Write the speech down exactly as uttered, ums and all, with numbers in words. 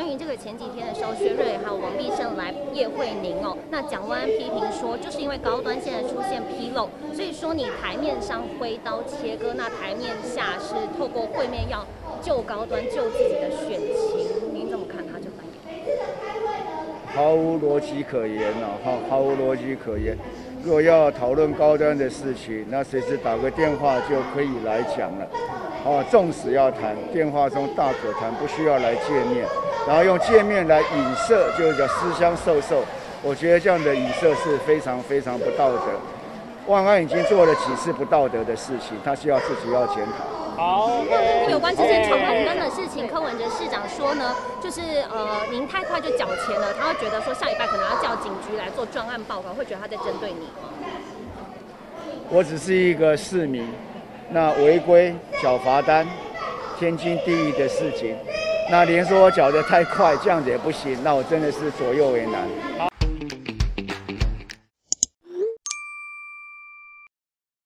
关于这个前几天的时候，薛瑞还有王必胜来夜会您哦，那蒋万安批评说，就是因为高端现在出现纰漏，所以说你台面上挥刀切割，那台面下是透过会面要救高端、救自己的选情，您怎么看他这番言？ 毫无逻辑可言啊，毫毫无逻辑可言。如果要讨论高端的事情，那随时打个电话就可以来讲了。哦，纵使要谈，电话中大可谈，不需要来见面，然后用见面来影射，就是叫私相授受。我觉得这样的影射是非常非常不道德。万安已经做了几次不道德的事情，他需要自己要检讨。 好， 有关之前闯红灯的事情，柯文哲市长说呢，就是呃，您太快就缴钱了，他会觉得说下礼拜可能要叫警局来做专案报告，会觉得他在针对你吗？ 我只是一个市民，那违规缴罚单，天经地义的事情。那连说我缴得太快，这样子也不行，那我真的是左右为难。